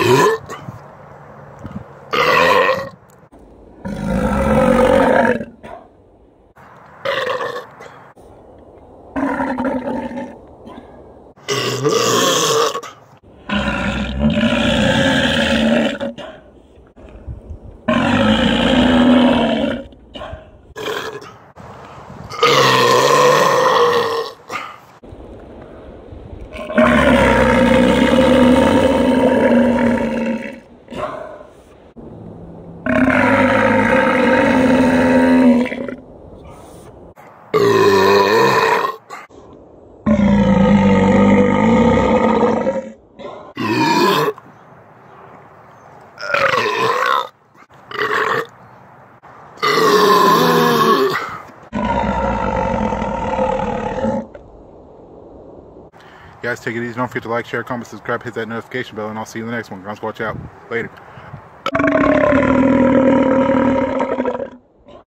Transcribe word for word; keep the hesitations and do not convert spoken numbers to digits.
Guys, take it easy. Don't forget to like, share, comment, subscribe, hit that notification bell, and I'll see you in the next one. Guys, watch out. Later.